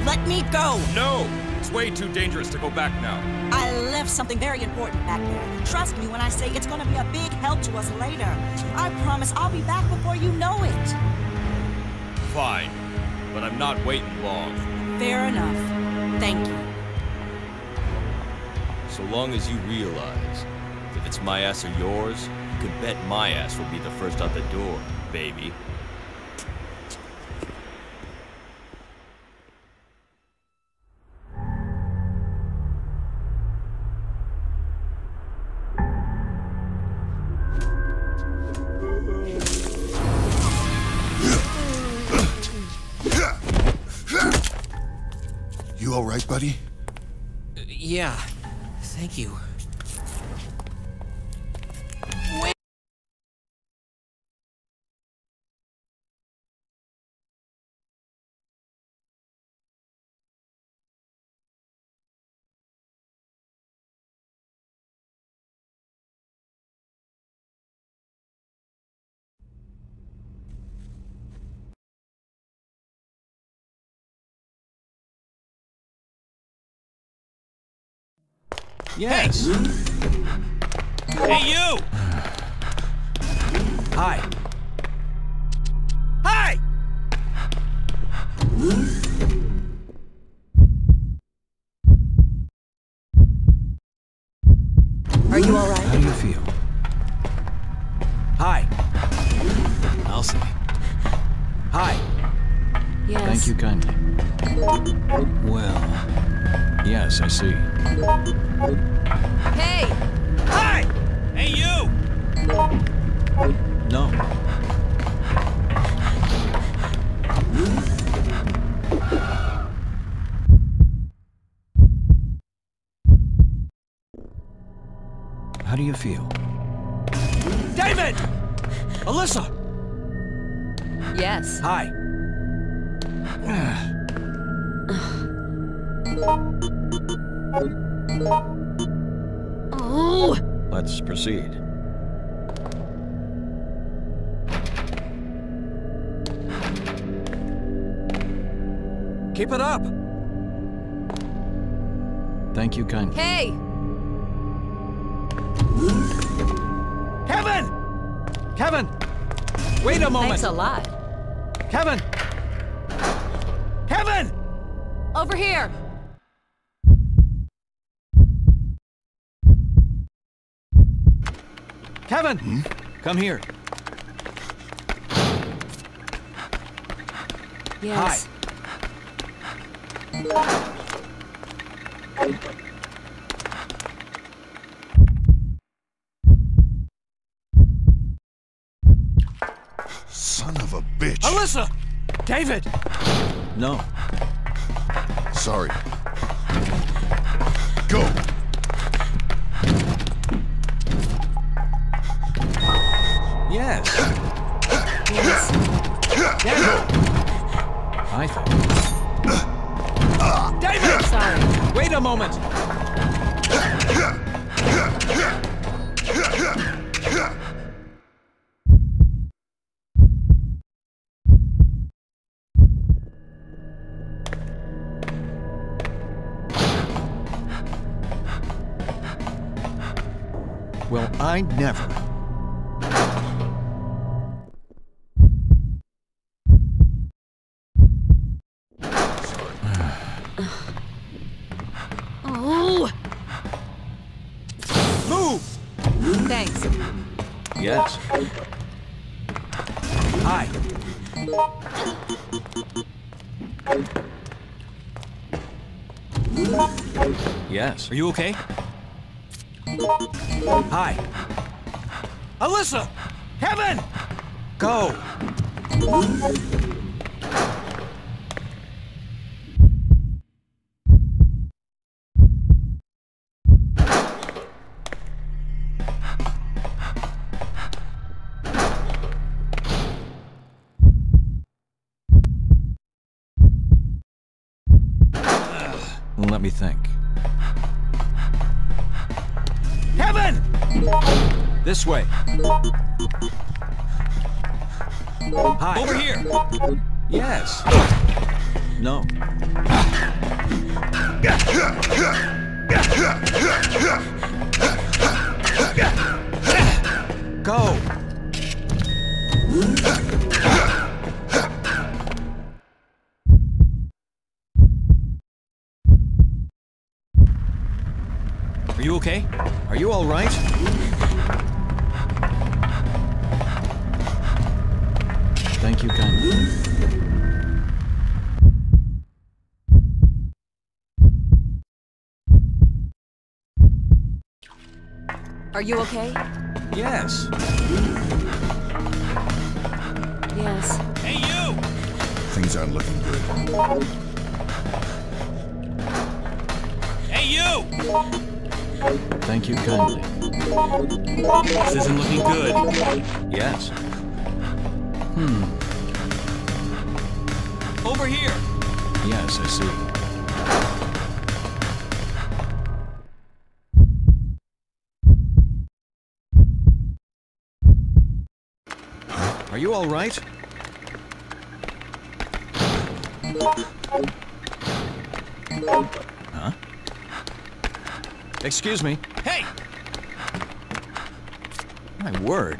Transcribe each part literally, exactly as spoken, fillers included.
Let me go! No! It's way too dangerous to go back now. I left something very important back there. Trust me when I say it's gonna be a big help to us later. I promise I'll be back before you know it. Fine, but I'm not waiting long. Fair enough. Thank you. So long as you realize, if it's my ass or yours, you can bet my ass will be the first out the door, baby. You all right, buddy? Uh, yeah. Thank you. Wait. Yes. Hey, you! Hi. Hi! Are you all right? How do you feel? Hi. I'll say. Hi. Yes. Thank you kindly. Well, yes, I see. Hey! Hi! Hey, you! No. How do you feel? David! Alyssa! Yes. Hi. Oh! Let's proceed. Keep it up! Thank you kindly. Hey! Kevin! Kevin! Wait a moment! Thanks a lot. Kevin! Kevin! Over here! Kevin! Hmm? Come here. Yes. Son of a bitch. Alyssa! David! No. Sorry. Go! Yes. Yes. David! I thought. David! Sorry. Wait a moment! Well, I never. Oh! Move! Thanks. Yes. Hi. Yes. Are you okay? Hi. Alyssa! Kevin! Go! Let me think. Kevin! This way. Hi. Over here! Yes. No. Go! Are you okay? Are you all right? Thank you kindly. Are you okay? Yes. Yes. Hey, you! Things aren't looking good. Hey, you! Thank you kindly. This isn't looking good. Yes. Hmm. Over here! Yes, I see. Are you all right? Huh? Excuse me. Hey! My word.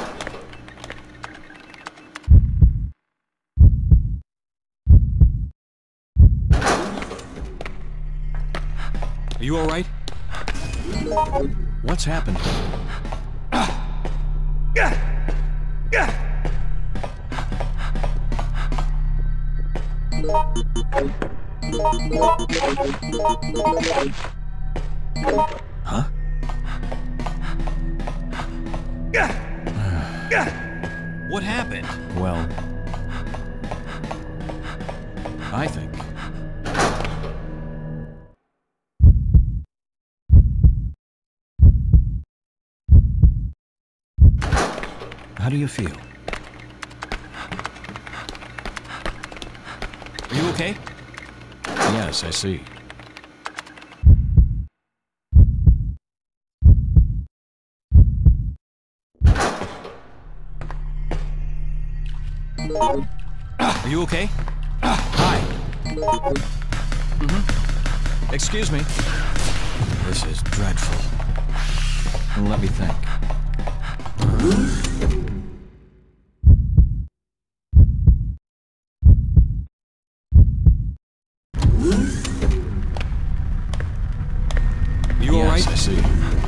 Are you all right? What's happened? Huh? What happened? Well, I think. How do you feel? Are you okay? Yes, I see. Are you okay? Hi. Mm-hmm. Excuse me. This is dreadful. Let me think. Are you all Yes, right? I see.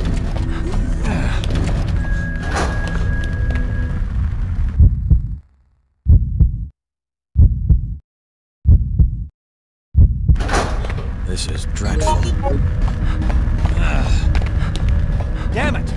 This is dreadful. Damn it!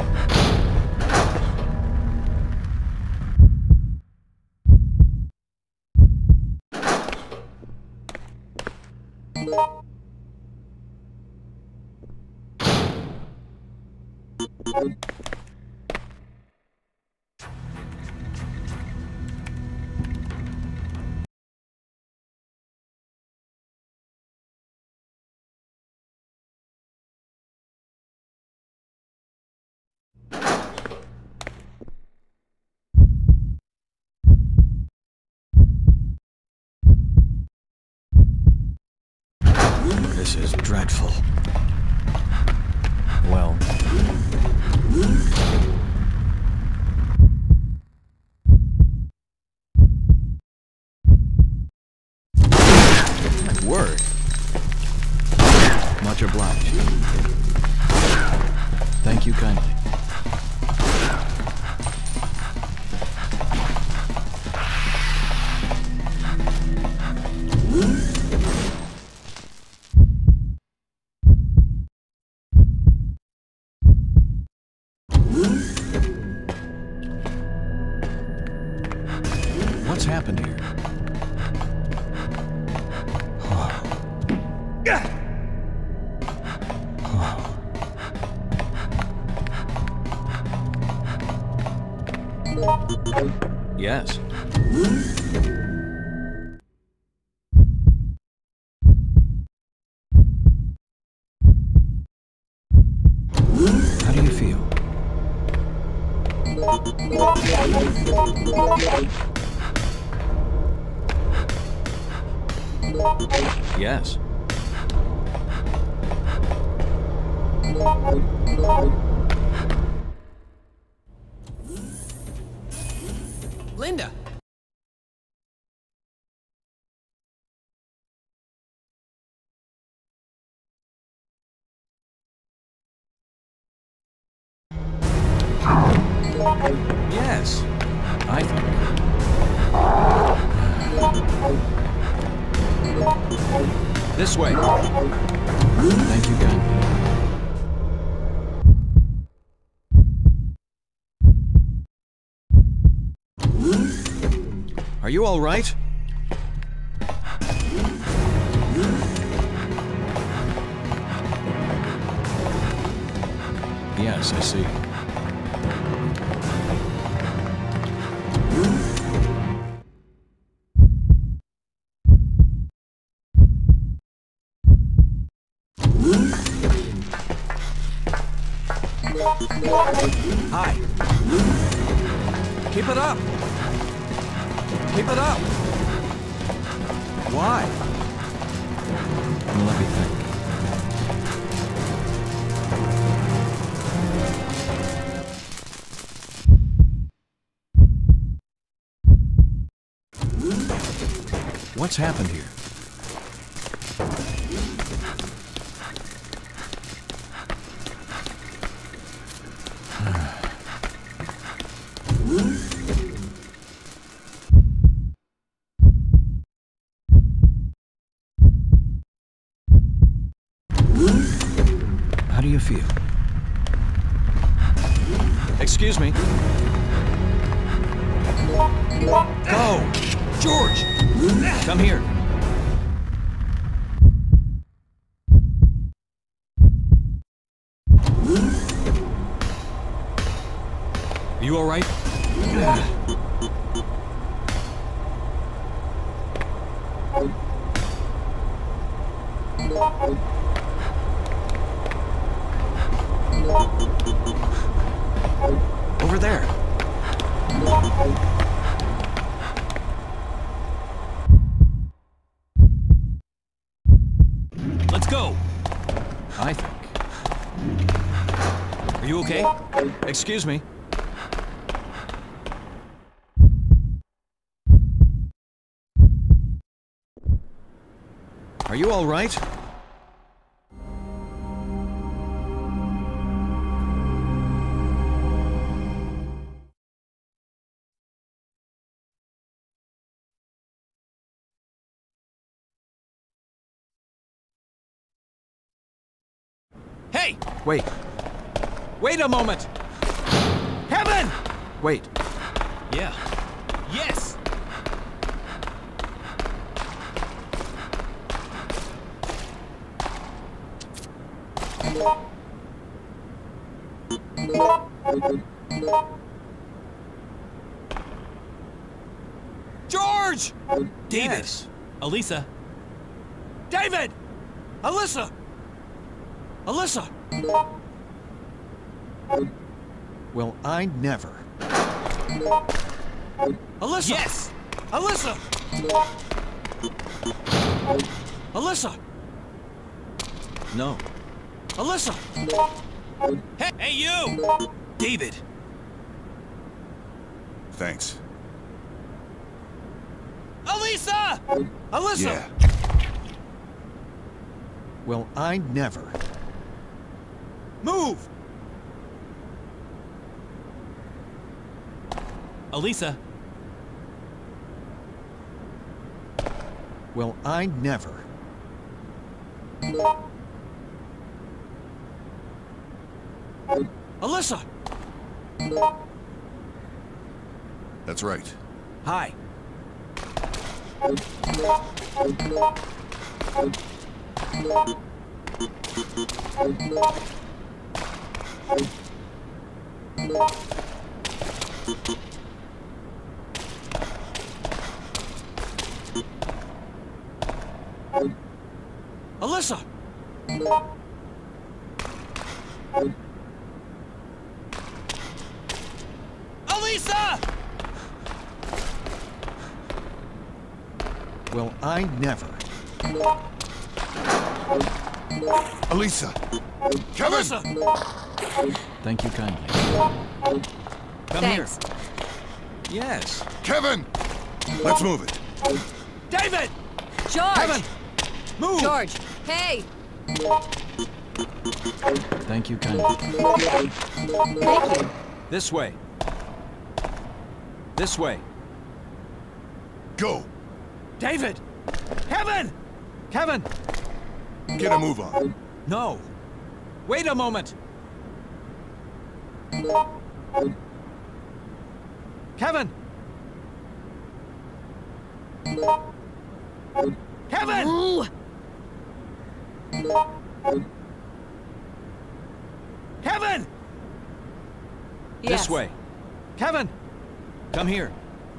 This is dreadful. Well. My word. Much obliged. Thank you kindly. What's happened here? Yes. How do you feel? Yes. Linda! Yes. I think. This way. Thank you, Gun. Are you all right? Yes, I see. Hi. Keep it up. Keep it up. Why? Well, let me think. What's happened here? How do you feel? Excuse me. Go! George! Come here. Are you all right? Over there. Let's go! I think. Are you okay? Excuse me. Are you all right? Hey! Wait. Wait a moment! Heaven! Wait. Yeah. Yes! George! David! Yes. Elisa! David! Alyssa! Alyssa! Well, I never. Alyssa! Yes! Alyssa! Alyssa! No. Alyssa! Hey, hey you! David! Thanks. Elisa! Alyssa! Yeah. Well, I never. Move! Elisa! Well, I never. Alyssa! That's right. Hi. Alyssa! Elisa! Well, I never. Elisa! Kevin! Alyssa! Thank you kindly. Come Thanks. here. Yes. Kevin! Let's move it. David! George! Kevin! Move! George! Hey! Thank you kindly. Thank you. This way. This way. Go! David! Kevin! Kevin! Get a move on. No. Wait a moment. Kevin! Kevin! Ooh. Kevin! Yes. This way. Kevin! Come here.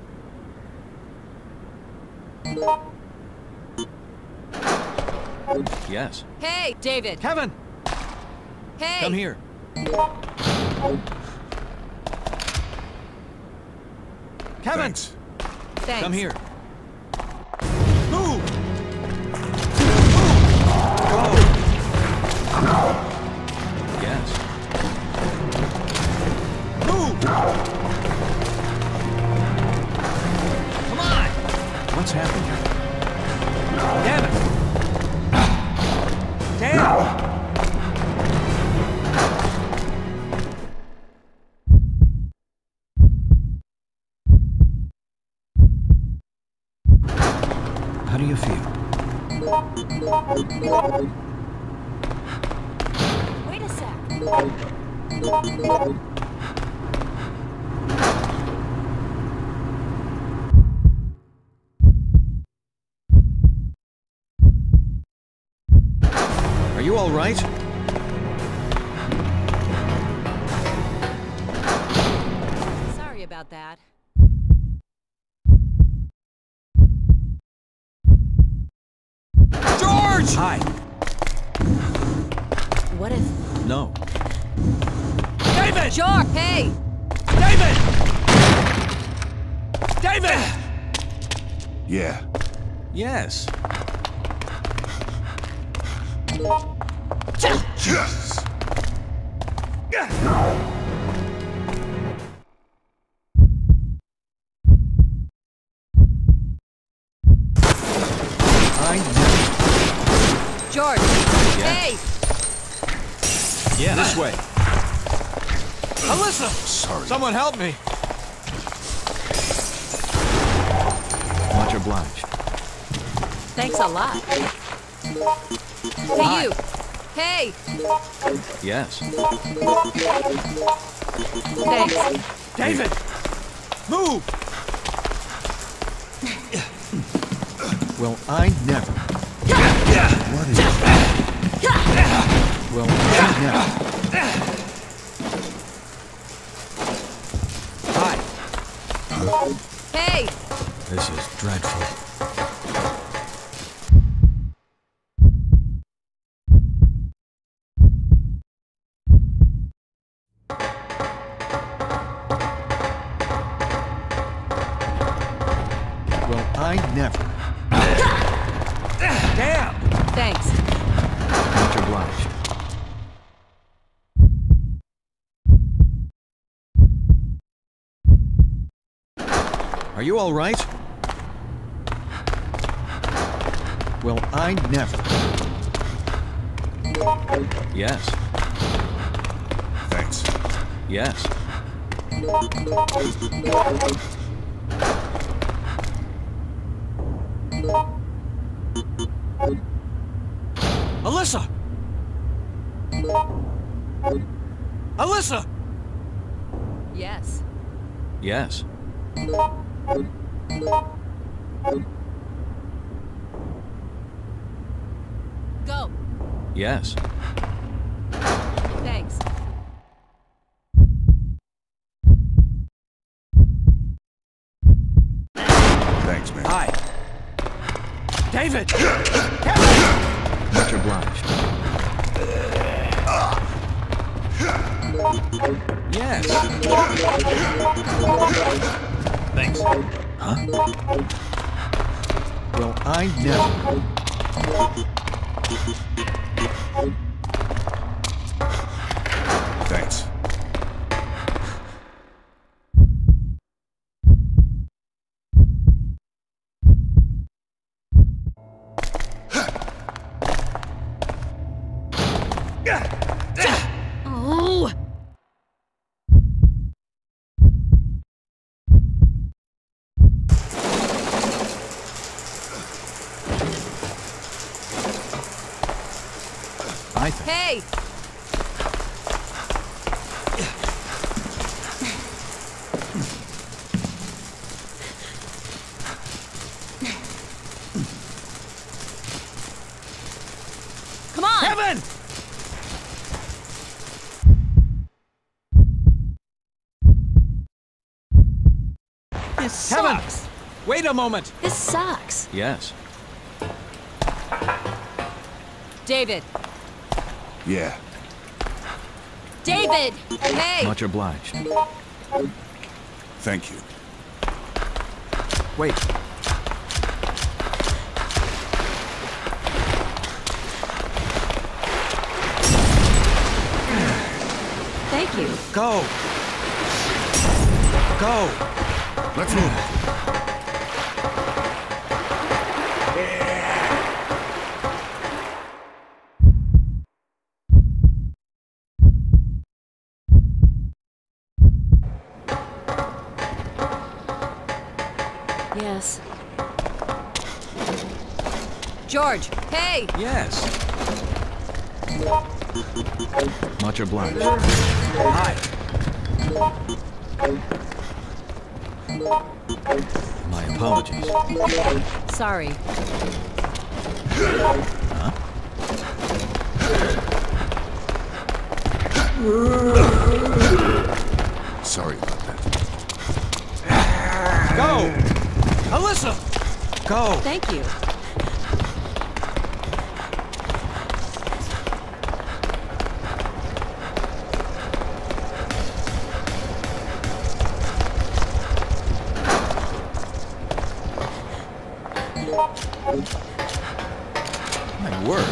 Yes. Hey, David! Kevin! Hey! Come here. Kevin! Thanks. Thanks. Come here. Move! Yes. Move! Come on! What's happening? Damn it! Damn! How do you feel? Wait a sec. Are you all right? Sorry about that. George! Hi. What if... No. David! George! Hey! David! David! Yeah. Yes. Yes! I never. George! Yeah. Hey! Yeah. This way. Alyssa! Sorry. Someone help me. Much obliged. Thanks a lot. Hey, Hi. you! Hey! Yes. Thanks. David! Move! Well, I never. What is Well, I never. Hi. Hey! This is dreadful. Well, I never. Damn! Thanks. Much obliged. Are you all right? Well, I never. Yes. Thanks. Yes. Alyssa! Alyssa! Yes. Yes. Go. Yes. Thanks. Thanks, man. Hi. David! Much obliged. Yes. Thanks. Huh? Well, I never. Thanks. Oh! I think. Hey! Come on! Kevin! This Kevin! sucks. Wait a moment! This sucks. Yes. David! Yeah. David! Hey! Much obliged. Thank you. Wait. Thank you. Go! Go! Let's move. Yes. George! Hey! Yes. Much obliged. Hi. My apologies. Sorry. Sorry about that. Go! Alyssa! Go! Thank you. My word.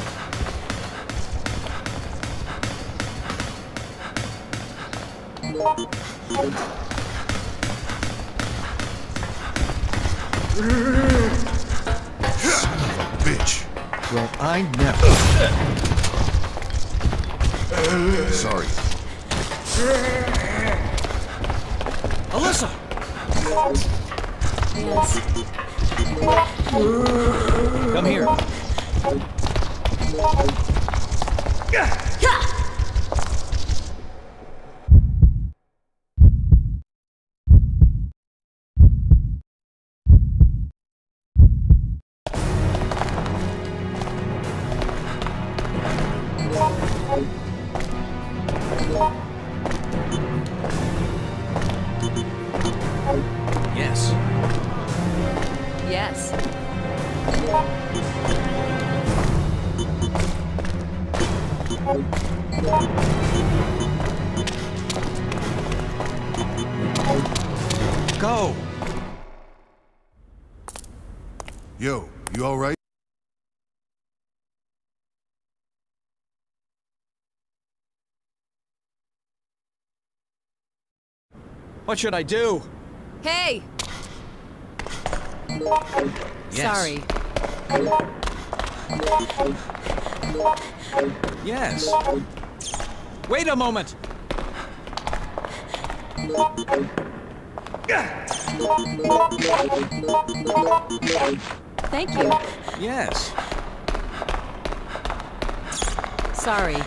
Son of a bitch. Well, I never. Sorry. Alyssa! Yes. Come here. Yes. Yes. Go! Yo, you all right? What should I do? Hey! Yes. Sorry. Yes. Wait a moment! Thank you. Yes. Sorry.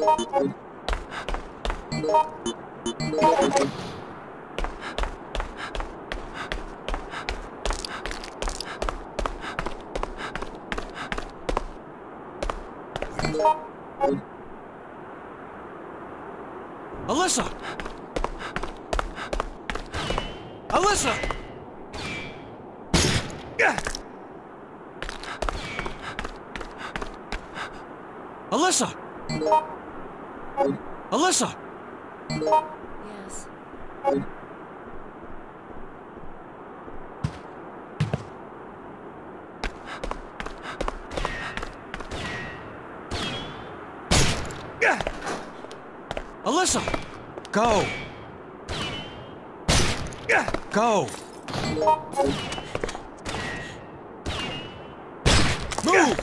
Alyssa! Alyssa! Alyssa! Alyssa! Yes. Alyssa! Go! Go! Move!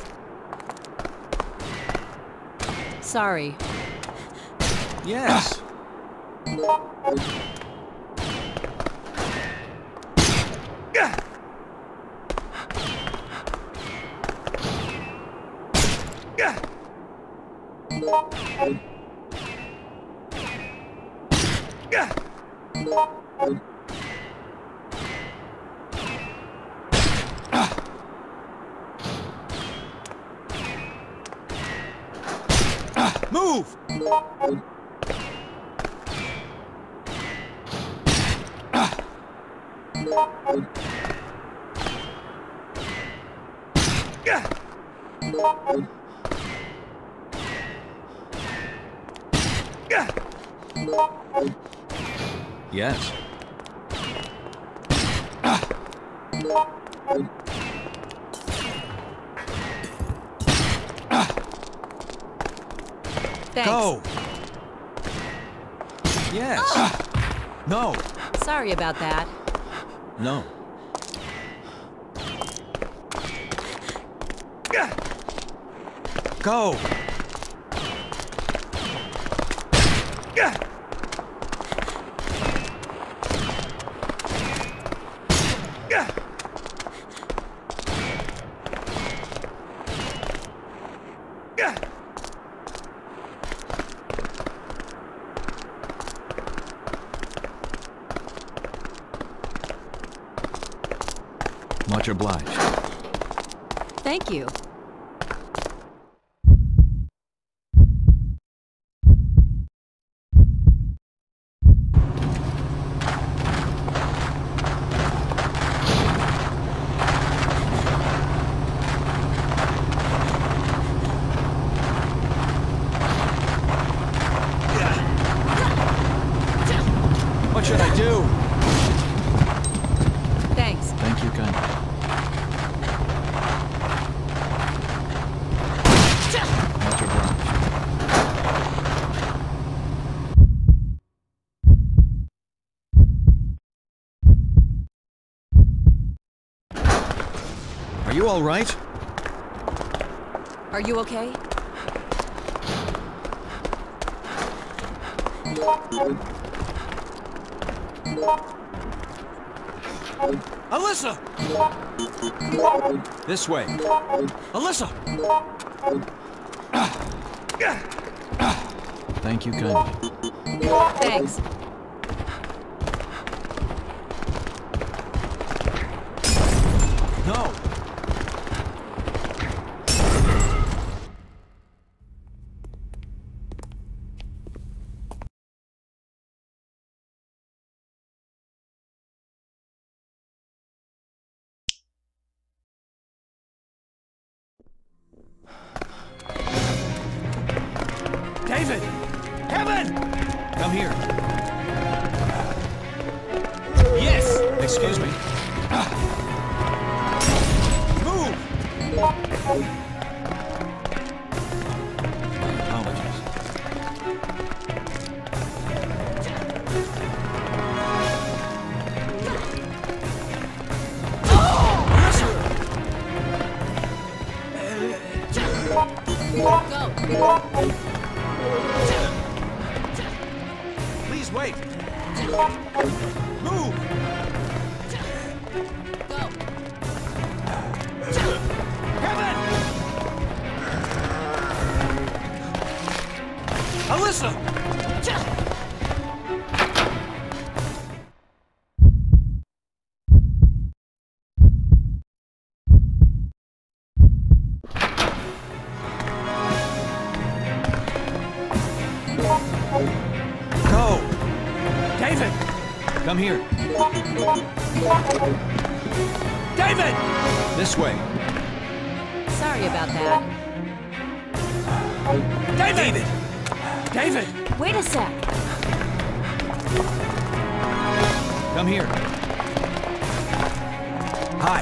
Sorry. Yes. Move! Yes. Thanks. Go! Yes. No. Sorry about that. No. Go! Much obliged. Thank you. What should I do? Thanks. Thank you kindly. Much obliged. Are you all right? Are you okay? Alyssa! This way. Alyssa! Thank you kindly. Thanks. No! David! Kevin! Come here. Yes! Excuse me. Move! My apologies. Go. Please wait. Move! Go. Kevin! Alyssa! Go! David! Come here. David! This way. Sorry about that. David! David! Wait a sec. Come here. Hi.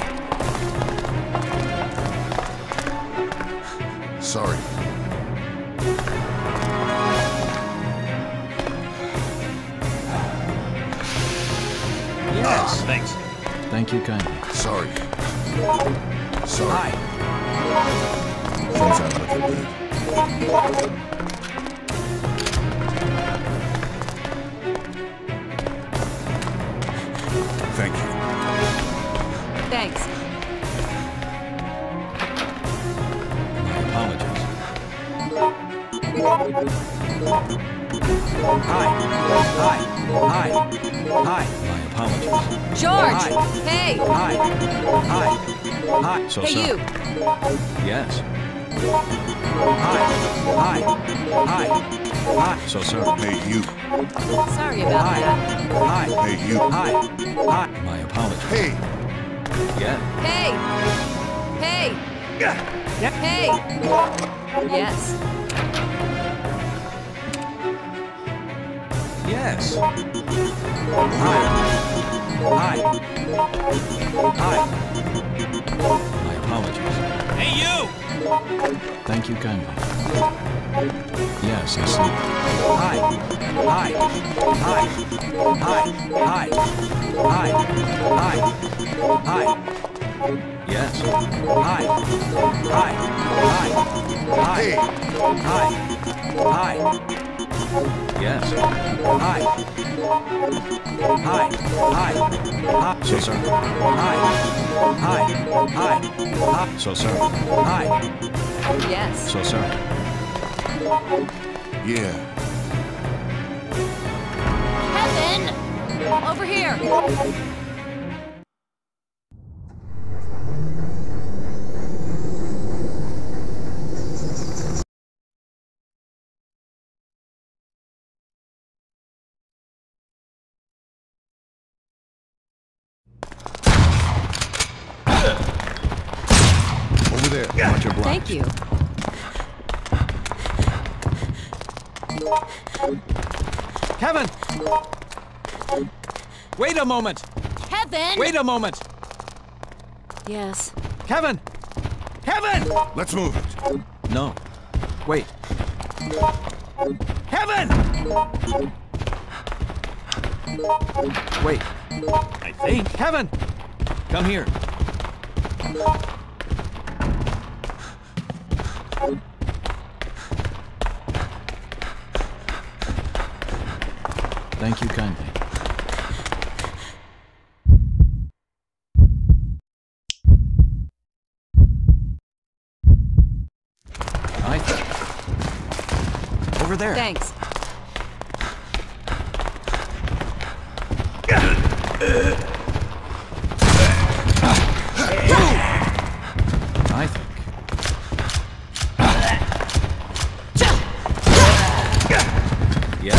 Sorry. Yes. Thanks. Thank you kindly. Sorry. Sorry. Hi. Things aren't looking good. Thank you. Thanks. My apologies. Hi. Hi. Hi. Hi. My apologies. George! Hi. Hey! Hi. Hi. Hi. So Hey, sorry. you! Yes. Hi. Hi. Hi. Hi. So sorry. Hey, you. Sorry about Hi. that. Hi. Hey, you. Hi. Hi. My apologies. Hey! Yeah. Hey! Hey! Yeah. Hey! Yes. Yes. Hi. Hi. Hi. My apologies. Hey, you! Thank you kindly. Yes, I see. Hi. Hi. Hi. Hi. Hi. Hi. Hi. Hi. Yes. Hi. Hi. Hi. Hi. Hey! Hi. Hi. Yes. Hi. Hi. Hi. Hi. So sorry. Hi. Hi. Hi. Hi. So sorry. Hi. Yes. So sorry. Yeah. Kevin! Over here! Over there. Watch your block. Thank you. Kevin! Wait a moment! Kevin! Wait a moment! Yes. Kevin! Kevin! Let's move it. No. Wait. Kevin! Wait. I think. Kevin! Come here. Thank you kindly. I think. Over there. Thanks. I think. Yeah.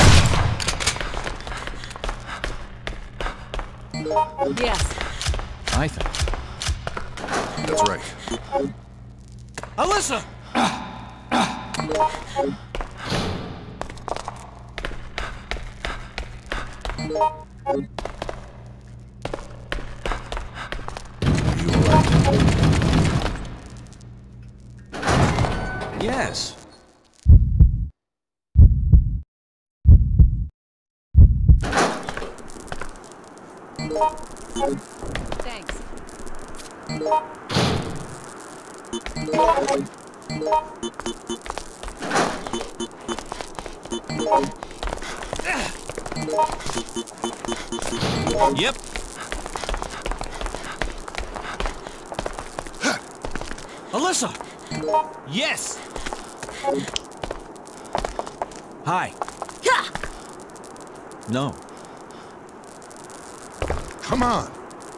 Yes. I think. That's right. Alyssa! You alright? Yes. Thanks. Yep. Alyssa! Yes! Hi. No. Come on.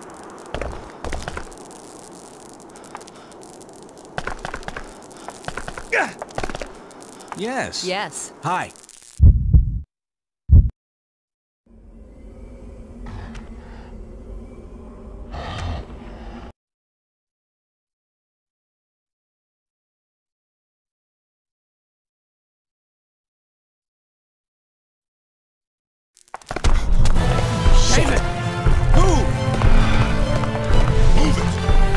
Yes. Yes. Hi. David! Move! Move it!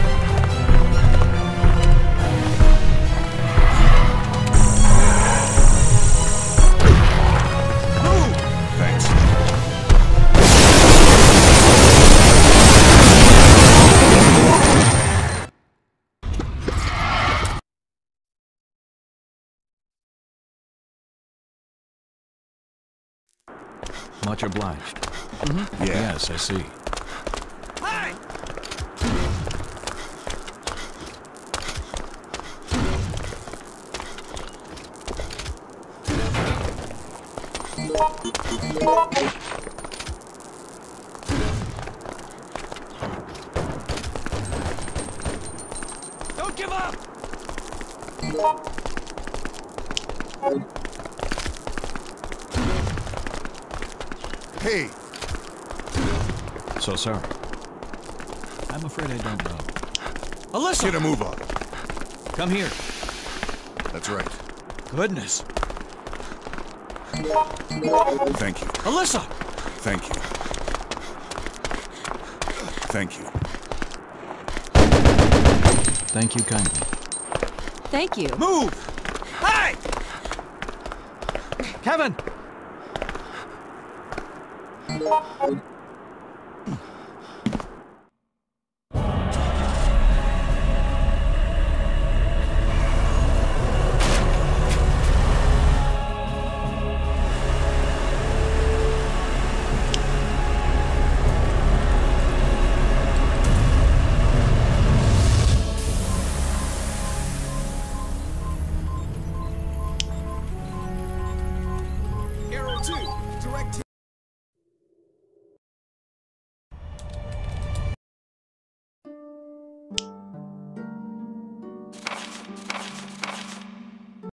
Move! Thanks. Much obliged. Yeah. Yes, I see. Hi. Don't give up. Hey, So sorry. I'm afraid I don't know. Alyssa, get a move on. come here. That's right. Goodness. Thank you. Alyssa. Thank you. Thank you. Thank you kindly. Thank you. Move. Hi. Kevin.